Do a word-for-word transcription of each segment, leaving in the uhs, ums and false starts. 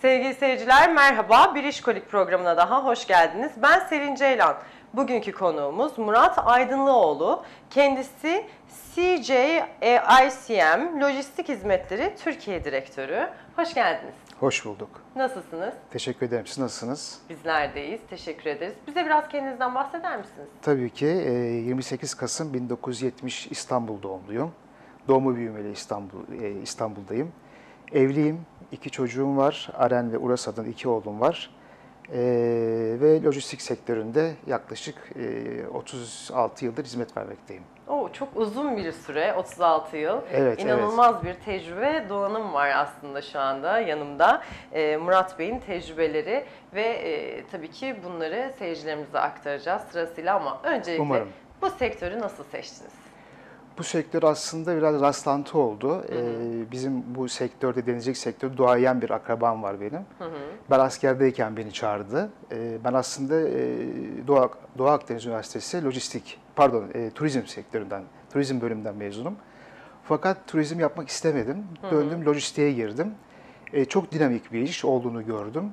Sevgili seyirciler merhaba, Bir İşkolik programına daha hoş geldiniz. Ben Selin Ceylan. Bugünkü konuğumuz Murat Aydınlıoğlu. Kendisi C J I C M Lojistik Hizmetleri Türkiye Direktörü. Hoş geldiniz. Hoş bulduk. Nasılsınız? Teşekkür ederim. Siz nasılsınız? Bizler deyiz. Teşekkür ederiz. Bize biraz kendinizden bahseder misiniz? Tabii ki. yirmi sekiz Kasım bin dokuz yüz yetmiş İstanbul doğumluyum. Doğma büyümeli İstanbul, İstanbul'dayım. Evliyim. İki çocuğum var. Aren ve Uras adında iki oğlum var. Ee, ve lojistik sektöründe yaklaşık e, otuz altı yıldır hizmet vermekteyim. Oo, çok uzun bir süre, otuz altı yıl. Evet, İnanılmaz evet. bir tecrübe, donanım var aslında şu anda yanımda. Ee, Murat Bey'in tecrübeleri ve e, tabii ki bunları seyircilerimize aktaracağız sırasıyla ama öncelikle Umarım. bu sektörü nasıl seçtiniz? Bu sektör aslında biraz rastlantı oldu. Hı hı. Ee, bizim bu sektörde denizcilik sektörü duayen bir akrabam var benim. Hı hı. Ben askerdeyken beni çağırdı. Ee, ben aslında e, Doğu, Doğu Akdeniz Üniversitesi lojistik, pardon e, turizm sektöründen, turizm bölümünden mezunum. Fakat turizm yapmak istemedim. Hı hı. Döndüm lojistiğe girdim. E, çok dinamik bir iş olduğunu gördüm.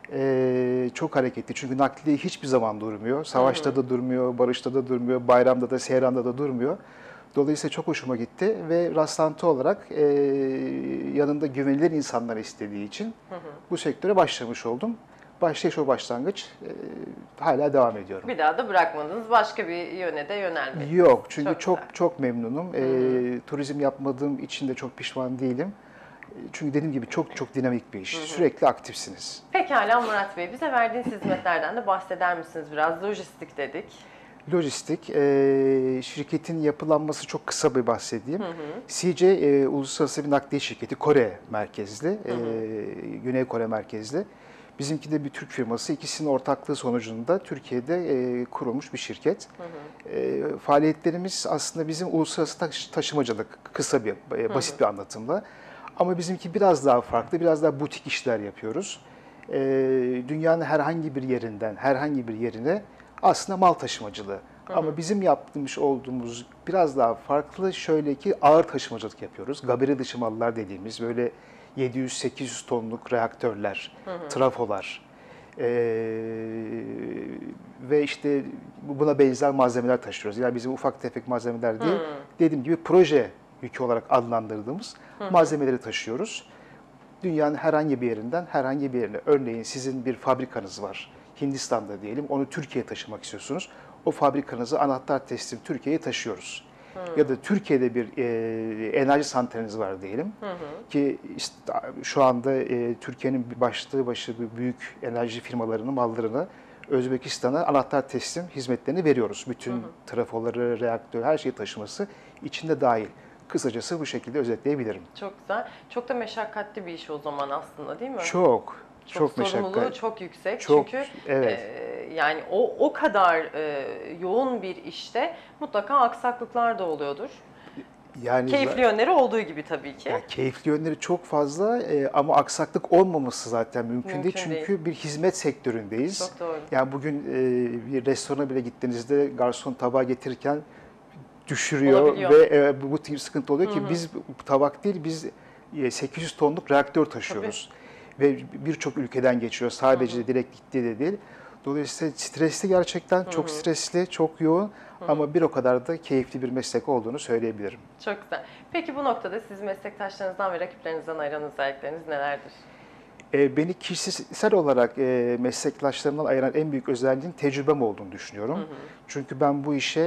Ee, çok hareketli çünkü nakliye hiçbir zaman durmuyor. Savaşta hı hı. da durmuyor, barışta da durmuyor, bayramda da, seyranda da durmuyor. Dolayısıyla çok hoşuma gitti ve rastlantı olarak e, yanında güvenilir insanlar istediği için hı hı. bu sektöre başlamış oldum. Başlayış o başlangıç e, hala devam ediyorum. Bir daha da bırakmadınız, başka bir yöne de yönelmediniz. Yok çünkü çok çok, çok memnunum. Hı hı. E, turizm yapmadığım için de çok pişman değilim. Çünkü dediğim gibi çok çok dinamik bir iş. Hı hı. Sürekli aktifsiniz. Pekala Murat Bey, bize verdiğiniz hizmetlerden de bahseder misiniz biraz? Lojistik dedik. Lojistik, e, şirketin yapılanması çok kısa bir bahsedeyim. Hı hı. C J e, uluslararası bir nakliye şirketi, Kore merkezli, hı hı. E, Güney Kore merkezli. Bizimki de bir Türk firması. İkisinin ortaklığı sonucunda Türkiye'de e, kurulmuş bir şirket. Hı hı. E, faaliyetlerimiz aslında bizim uluslararası taş taşımacılık, kısa bir, e, basit hı hı. bir anlatımla. Ama bizimki biraz daha farklı, biraz daha butik işler yapıyoruz. E, dünyanın herhangi bir yerinden, herhangi bir yerine aslında mal taşımacılığı. Hı hı. Ama bizim yapmış olduğumuz biraz daha farklı. Şöyle ki ağır taşımacılık yapıyoruz. Gaberi dışı mallar dediğimiz böyle yedi yüz sekiz yüz tonluk reaktörler, hı hı. trafolar ee, ve işte buna benzer malzemeler taşıyoruz. Yani bizim ufak tefek malzemeler değil, hı hı. dediğim gibi proje yükü olarak adlandırdığımız hı hı. malzemeleri taşıyoruz. Dünyanın herhangi bir yerinden herhangi bir yerine. Örneğin sizin bir fabrikanız var. Hindistan'da diyelim, onu Türkiye'ye taşımak istiyorsunuz. O fabrikanızı anahtar teslim Türkiye'ye taşıyoruz. Hı. Ya da Türkiye'de bir e, enerji santraliniz var diyelim. Hı hı. Ki işte, şu anda e, Türkiye'nin başlığı başı büyük enerji firmalarının mallarını Özbekistan'a anahtar teslim hizmetlerini veriyoruz. Bütün hı hı. trafoları, reaktör, her şeyi taşıması içinde dahil. Kısacası bu şekilde özetleyebilirim. Çok güzel. Çok da meşakkatli bir iş o zaman aslında değil mi? Çok. Çok, çok sorumluluğu çok yüksek. Çok, çünkü evet. e, yani o o kadar e, yoğun bir işte mutlaka aksaklıklar da oluyordur. Yani keyifli yönleri olduğu gibi tabii ki. Yani keyifli yönleri çok fazla e, ama aksaklık olmaması zaten mümkün, mümkün değil. Çünkü değil. Bir hizmet sektöründeyiz. Çok doğru. Yani bugün e, bir restorana bile gittiğinizde garson tabağı getirirken düşürüyor olabiliyor. Ve e, bu tip sıkıntı oluyor ki hı hı. biz tabak değil biz sekiz yüz tonluk reaktör taşıyoruz. Tabii. Ve birçok ülkeden geçiyor. Sadece hı hı. direkt gittiği de değil. Dolayısıyla stresli gerçekten. Hı hı. Çok stresli, çok yoğun hı hı. ama bir o kadar da keyifli bir meslek olduğunu söyleyebilirim. Çok güzel. Peki bu noktada siz meslektaşlarınızdan ve rakiplerinizden ayıran özellikleriniz nelerdir? E, beni kişisel olarak e, meslektaşlarımdan ayıran en büyük özelliğin tecrübem olduğunu düşünüyorum. Hı hı. Çünkü ben bu işe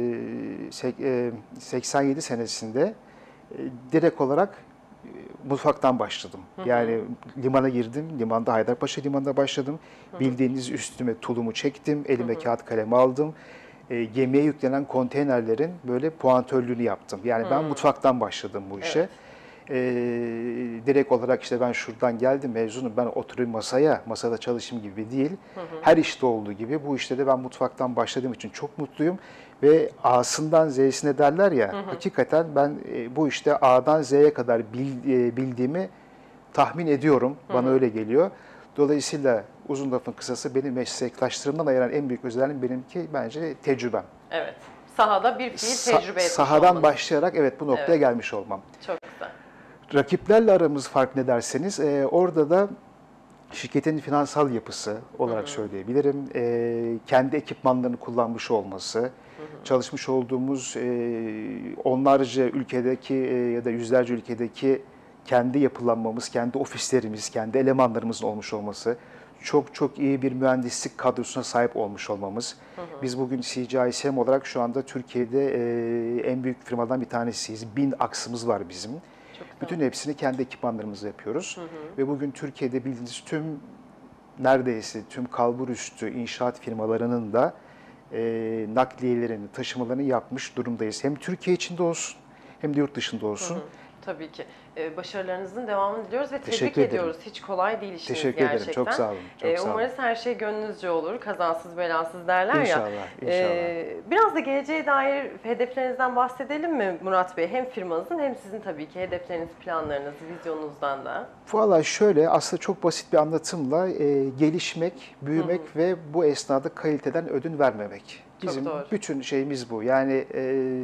e, seksen yedi senesinde e, direkt olarak mutfaktan başladım. Hı hı. Yani limana girdim, limanda Haydarpaşa Limanı'nda başladım. Hı hı. Bildiğiniz üstüme tulumu çektim, elime hı hı. kağıt kalemi aldım. E, gemiye yüklenen konteynerlerin böyle puantörlüğünü yaptım. Yani hı. ben mutfaktan başladım bu işe. Evet. E, direkt olarak işte ben şuradan geldim mezunum, ben oturayım masaya, masada çalışayım gibi değil. Hı hı. Her işte olduğu gibi bu işte de ben mutfaktan başladığım için çok mutluyum. Ve A'sından Z'sine derler ya, hı hı. hakikaten ben e, bu işte A'dan Z'ye kadar bil, e, bildiğimi tahmin ediyorum. Hı hı. Bana öyle geliyor. Dolayısıyla uzun lafın kısası benim meslektaşlarımdan ayıran en büyük özelliğim benimki bence tecrübem. Evet. Sahada bir fiil Sa tecrübe etmiş Sahadan olmanız. başlayarak evet bu noktaya evet. gelmiş olmam. Çok güzel. Rakiplerle aramız fark ne derseniz e, orada da şirketin finansal yapısı olarak Hı hı. söyleyebilirim. E, kendi ekipmanlarını kullanmış olması, Hı hı. çalışmış olduğumuz e, onlarca ülkedeki e, ya da yüzlerce ülkedeki kendi yapılanmamız, kendi ofislerimiz, kendi elemanlarımızın olmuş olması, çok çok iyi bir mühendislik kadrosuna sahip olmuş olmamız. Hı hı. Biz bugün C G I S M olarak şu anda Türkiye'de e, en büyük firmadan bir tanesiyiz. Bin aksımız var bizim. Çok güzel. Bütün hepsini kendi ekipmanlarımızla yapıyoruz. Hı hı. Ve bugün Türkiye'de bildiğiniz tüm, neredeyse tüm kalburüstü inşaat firmalarının da e, nakliyelerini, taşımalarını yapmış durumdayız. Hem Türkiye içinde olsun hem de yurt dışında olsun. Hı hı. Tabii ki. Ee, başarılarınızın devamını diliyoruz ve tebrik Teşekkür ederim. ediyoruz. Hiç kolay değil işiniz Teşekkür gerçekten. ederim. Çok sağ olun. Çok Ee, sağ olun. umarız her şey gönlünüzce olur. Kazansız belasız derler ya. İnşallah, inşallah. Ee, biraz da geleceğe dair hedeflerinizden bahsedelim mi Murat Bey? Hem firmanızın hem sizin tabii ki hedefleriniz, planlarınız, vizyonunuzdan da. Valla şöyle, aslında çok basit bir anlatımla e, gelişmek, büyümek Hı hı. ve bu esnada kaliteden ödün vermemek. Çok Bizim doğru. bütün şeyimiz bu. Yani e,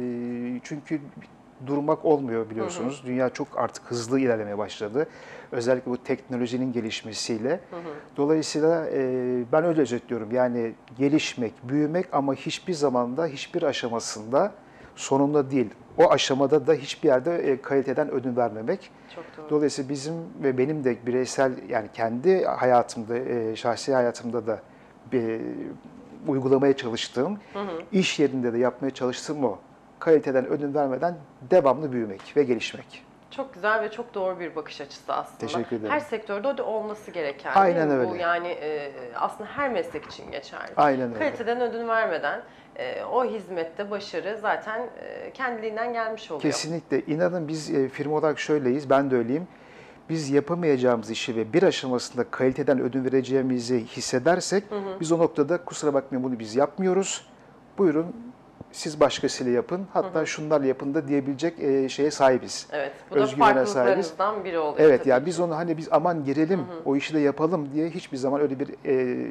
çünkü durmak olmuyor biliyorsunuz. Hı hı. Dünya çok artık hızlı ilerlemeye başladı. Özellikle bu teknolojinin gelişmesiyle. Hı hı. Dolayısıyla e, ben öyle özetliyorum. Yani gelişmek, büyümek ama hiçbir zamanda, hiçbir aşamasında sonunda değil. O aşamada da hiçbir yerde e, kaliteden ödün vermemek. Çok doğru. Dolayısıyla bizim ve benim de bireysel, yani kendi hayatımda, e, şahsi hayatımda da bir, uygulamaya çalıştığım, Hı hı. iş yerinde de yapmaya çalıştığım o. Kaliteden ödün vermeden devamlı büyümek ve gelişmek. Çok güzel ve çok doğru bir bakış açısı aslında. Teşekkür ederim. Her sektörde o da olması gereken. Aynen değil mi? Bu öyle. yani e, aslında her meslek için geçerli. Aynen öyle. Kaliteden ödün vermeden e, o hizmette başarı zaten e, kendiliğinden gelmiş oluyor. Kesinlikle. İnanın biz e, firma olarak şöyleyiz, ben de öyleyim. Biz yapamayacağımız işi ve bir aşamasında kaliteden ödün vereceğimizi hissedersek, Hı hı. biz o noktada kusura bakmayın bunu biz yapmıyoruz. Buyurun siz başkasıyla yapın, hatta Hı hı. şunlarla yapın da diyebilecek e, şeye sahibiz. Evet, bu Özgüvene da sahibiz. farklılıklarınızdan biri oluyor Evet, tabii ya ki. biz onu hani biz aman girelim, Hı hı. o işi de yapalım diye hiçbir zaman öyle bir e,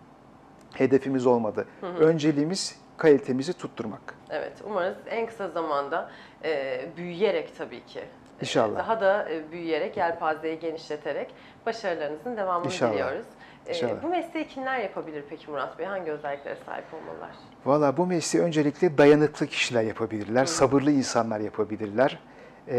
hedefimiz olmadı. Hı hı. Önceliğimiz kalitemizi tutturmak. Evet, umarız en kısa zamanda e, büyüyerek tabii ki. e, İnşallah. Daha da e, büyüyerek, yelpazeyi genişleterek başarılarınızın devamını İnşallah. diliyoruz. E, İnşallah. bu mesleği kimler yapabilir peki Murat Bey? Hangi özelliklere sahip olmalılar? Valla bu mesleği öncelikle dayanıklı kişiler yapabilirler, Hı. sabırlı insanlar yapabilirler. Ee,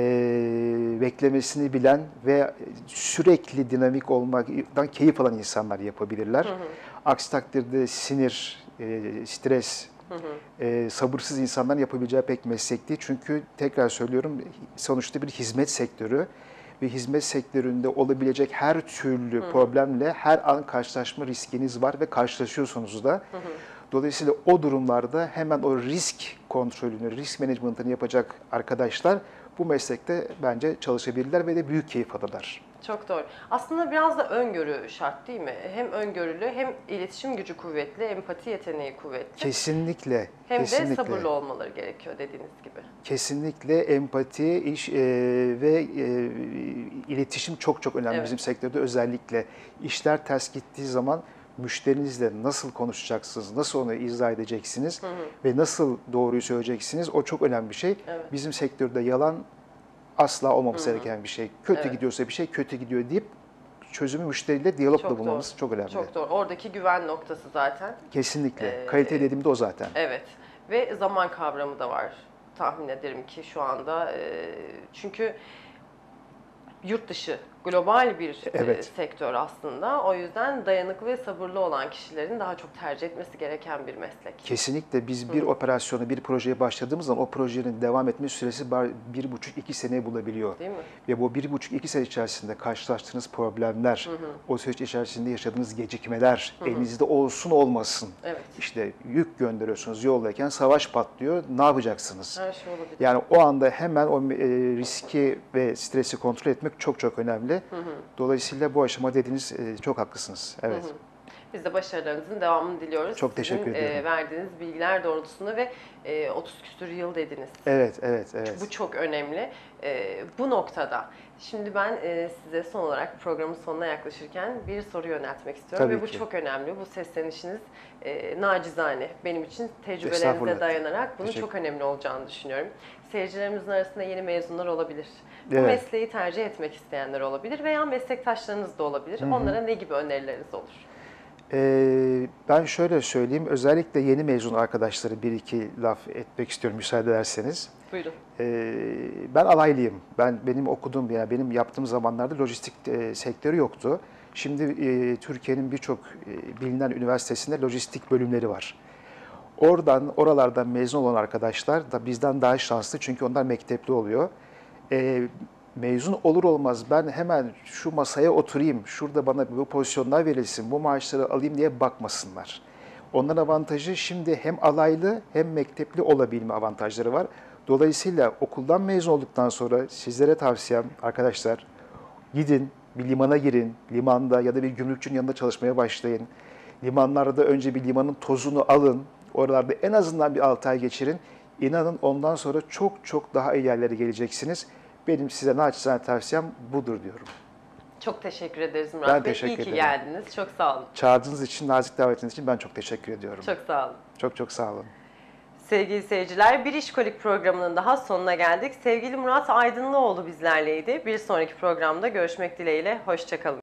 beklemesini bilen ve sürekli dinamik olmaktan keyif alan insanlar yapabilirler. Hı hı. Aksi takdirde sinir, e, stres, Hı hı. e, sabırsız insanların yapabileceği pek meslek değil. Çünkü tekrar söylüyorum, sonuçta bir hizmet sektörü ve hizmet sektöründe olabilecek her türlü Hı hı. problemle her an karşılaşma riskiniz var ve karşılaşıyorsunuz da. Hı hı. Dolayısıyla o durumlarda hemen o risk kontrolünü, risk management'ını yapacak arkadaşlar bu meslekte bence çalışabilirler ve de büyük keyif alırlar. Çok doğru. Aslında biraz da öngörü şart değil mi? Hem öngörülü hem iletişim gücü kuvvetli, empati yeteneği kuvvetli. Kesinlikle, Hem kesinlikle. de sabırlı olmaları gerekiyor dediğiniz gibi. Kesinlikle empati, iş e, ve e, iletişim çok çok önemli Evet. bizim sektörde. Özellikle işler ters gittiği zaman müşterinizle nasıl konuşacaksınız, nasıl onu izah edeceksiniz Hı hı. ve nasıl doğruyu söyleyeceksiniz, o çok önemli bir şey. Evet. Bizim sektörde yalan asla olmaması Hı hı. gereken bir şey. Kötü Evet. gidiyorsa bir şey kötü gidiyor deyip çözümü müşteriyle diyalogla Çok bulmamız doğru. çok önemli. Çok doğru. Oradaki güven noktası zaten. Kesinlikle. Ee, Kalite dediğimde o zaten. Evet. Ve zaman kavramı da var. Tahmin ederim ki şu anda. Ee, çünkü yurt dışı, global bir e, Evet. sektör aslında. O yüzden dayanıklı ve sabırlı olan kişilerin daha çok tercih etmesi gereken bir meslek. Kesinlikle biz bir Hı. operasyonu, bir projeye başladığımız zaman o projenin devam etme süresi bar- bir buçuk iki seneye bulabiliyor. Değil mi? Ve bu bir buçuk iki sene içerisinde karşılaştığınız problemler, Hı hı. o süreç içerisinde yaşadığınız gecikmeler, Hı hı. elinizde olsun olmasın. Evet. İşte yük gönderiyorsunuz yoldayken savaş patlıyor, ne yapacaksınız? Her şey olabilir. Yani o anda hemen o e, riski ve stresi kontrol etmek çok çok önemli. Hı hı. Dolayısıyla bu aşama dediğiniz e, çok haklısınız. Evet. Hı hı. Biz de başarılarınızın devamını diliyoruz. Çok teşekkür Sizin, ediyorum. e, verdiğiniz bilgiler doğrultusunda ve e, otuz küsur yıl dediniz. Evet, evet, evet. Bu çok önemli. E, bu noktada Şimdi ben e, size son olarak programın sonuna yaklaşırken bir soru yöneltmek istiyorum. Tabii Ve bu ki. çok önemli. Bu seslenişiniz e, nacizane benim için tecrübelerinize Estağfurullah. dayanarak bunun Teşekkür- çok önemli olacağını düşünüyorum. Seyircilerimizin arasında yeni mezunlar olabilir. Bu Evet. mesleği tercih etmek isteyenler olabilir veya meslektaşlarınız da olabilir. Onlara ne gibi önerileriniz olur? Ee, ben şöyle söyleyeyim, özellikle yeni mezun arkadaşları bir iki laf etmek istiyorum müsaade ederseniz. Buyurun. Ee, ben alaylıyım. Ben benim okuduğum yani benim yaptığım zamanlarda lojistik e, sektörü yoktu. Şimdi e, Türkiye'nin birçok e, bilinen üniversitesinde lojistik bölümleri var. Oradan, oralardan mezun olan arkadaşlar da bizden daha şanslı çünkü onlar mektepli oluyor. Ee, mezun olur olmaz ben hemen şu masaya oturayım, şurada bana bu pozisyonlar verilsin, bu maaşları alayım diye bakmasınlar. Onların avantajı şimdi hem alaylı hem mektepli olabilme avantajları var. Dolayısıyla okuldan mezun olduktan sonra sizlere tavsiyem arkadaşlar gidin bir limana girin, limanda ya da bir gümrükçünün yanında çalışmaya başlayın. Limanlarda önce bir limanın tozunu alın, oralarda en azından bir altı ay geçirin. İnanın ondan sonra çok çok daha iyi yerlere geleceksiniz. Benim size naçizane tavsiyem budur diyorum. Çok teşekkür ederiz Murat Ben Bey. teşekkür İyi ki ederim. geldiniz. Çok sağ olun. Çağırdığınız için, nazik davetiniz için ben çok teşekkür ediyorum. Çok sağ olun. Çok çok sağ olun. Sevgili seyirciler, Bir İşkolik programının daha sonuna geldik. Sevgili Murat Aydınlıoğlu bizlerleydi. Bir sonraki programda görüşmek dileğiyle. Hoşça kalın.